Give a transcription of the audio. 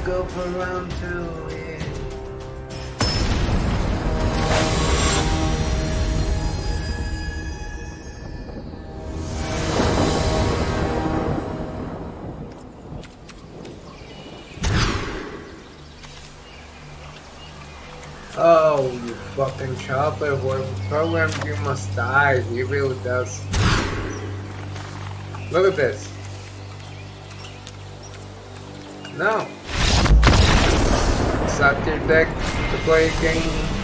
go for round 2, yeah. Oh, you fucking chopper, what program you must die, he really does. Look at this. No. Suck your dick to play a game.